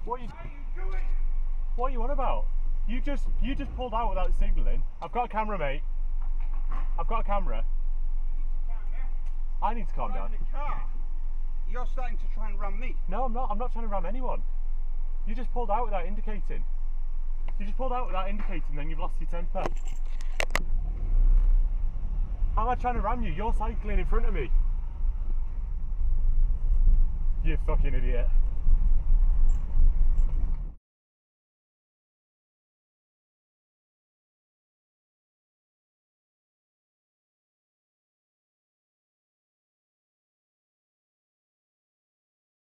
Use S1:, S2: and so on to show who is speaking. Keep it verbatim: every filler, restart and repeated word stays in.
S1: What are you, what are you on about? You just you just pulled out without signalling. I've got a camera, mate. I've got a camera. I need to calm down.
S2: In the car. You're starting to try and ram me.
S1: No, I'm not. I'm not trying to ram anyone. You just pulled out without indicating. You just pulled out without indicating, then you've lost your temper. How am I trying to ram you? You're cycling in front of me. You fucking idiot.